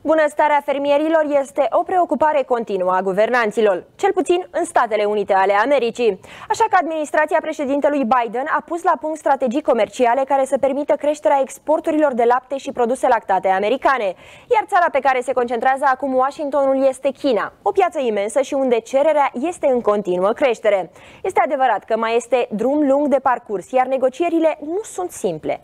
Bunăstarea fermierilor este o preocupare continuă a guvernanților, cel puțin în Statele Unite ale Americii. Așa că administrația președintelui Biden a pus la punct strategii comerciale care să permită creșterea exporturilor de lapte și produse lactate americane. Iar țara pe care se concentrează acum Washingtonul este China, o piață imensă și unde cererea este în continuă creștere. Este adevărat că mai este drum lung de parcurs, iar negocierile nu sunt simple.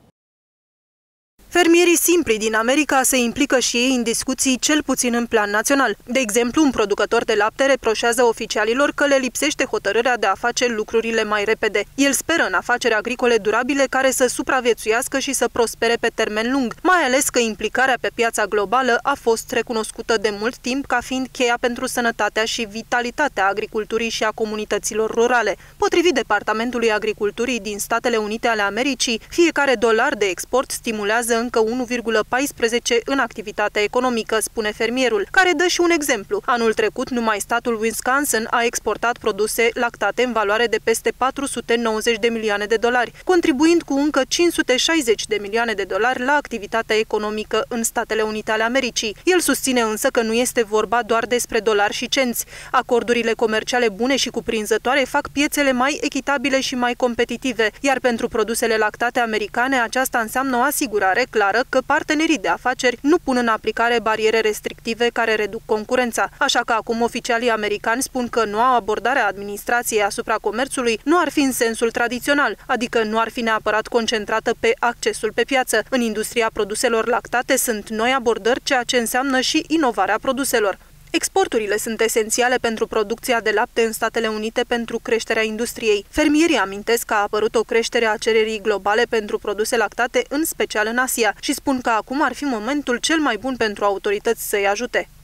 Fermierii simpli din America se implică și ei în discuții, cel puțin în plan național. De exemplu, un producător de lapte reproșează oficialilor că le lipsește hotărârea de a face lucrurile mai repede. El speră în afaceri agricole durabile care să supraviețuiască și să prospere pe termen lung, mai ales că implicarea pe piața globală a fost recunoscută de mult timp ca fiind cheia pentru sănătatea și vitalitatea agriculturii și a comunităților rurale. Potrivit Departamentului Agriculturii din Statele Unite ale Americii, fiecare dolar de export stimulează încă 1,14 în activitatea economică, spune fermierul, care dă și un exemplu. Anul trecut, numai statul Wisconsin a exportat produse lactate în valoare de peste 490 de milioane de dolari, contribuind cu încă 560 de milioane de dolari la activitatea economică în Statele Unite ale Americii. El susține însă că nu este vorba doar despre dolari și cenți. Acordurile comerciale bune și cuprinzătoare fac piețele mai echitabile și mai competitive, iar pentru produsele lactate americane aceasta înseamnă o asigurare clară că partenerii de afaceri nu pun în aplicare bariere restrictive care reduc concurența. Așa că acum oficialii americani spun că noua abordare a administrației asupra comerțului nu ar fi în sensul tradițional, adică nu ar fi neapărat concentrată pe accesul pe piață. În industria produselor lactate sunt noi abordări, ceea ce înseamnă și inovarea produselor. Exporturile sunt esențiale pentru producția de lapte în Statele Unite pentru creșterea industriei. Fermierii amintesc că a apărut o creștere a cererii globale pentru produse lactate, în special în Asia, și spun că acum ar fi momentul cel mai bun pentru autorități să-i ajute.